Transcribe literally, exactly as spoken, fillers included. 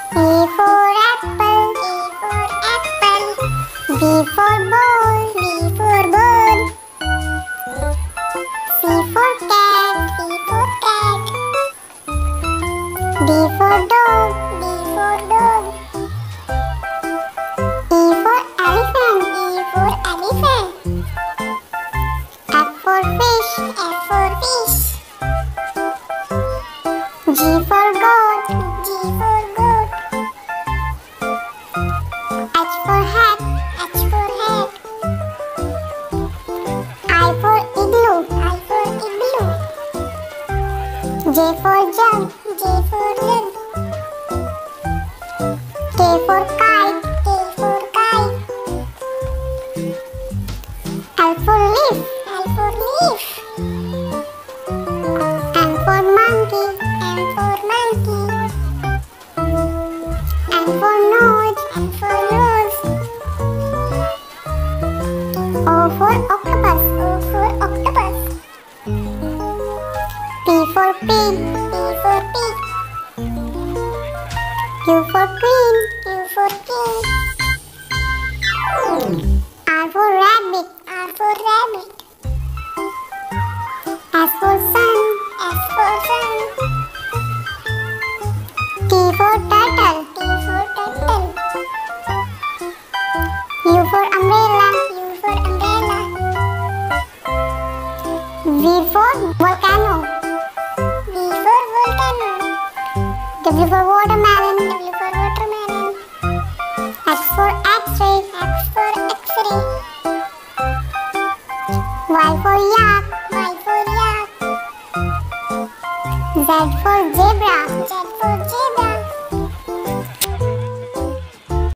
A for apple, A for apple. B for ball, B for ball. C for cat, C for cat. D for dog, D for dog. E for elephant, E for elephant. F for fish, F for fish. G for goat, G for goat. H for hat, H for hat. I for igloo, I for igloo. J for jug, J for jug. K for kite, K for kite. L for leaf, L for leaf. M for monkey, M for monkey. N for nose, N for nose. O for octopus, O for octopus. P for pig, P for pig. Q for queen, Q for queen. R for rabbit, R for rabbit. S for sun, S for sun. T for turtle, T for turtle. U for umbrella, U for umbrella. V for volcano, V for volcano. W for watermelon, W for watermelon. X for X-ray, X for X-ray. Y for yak, Y for yak. Z for zebra,